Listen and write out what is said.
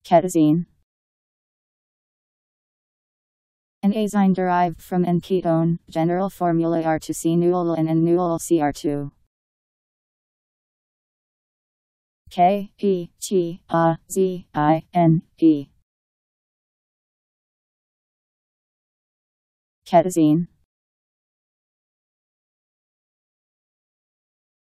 Ketazine. An azine derived from an ketone, general formula R2C-nuol and N-nuol Cr2. Ketazine.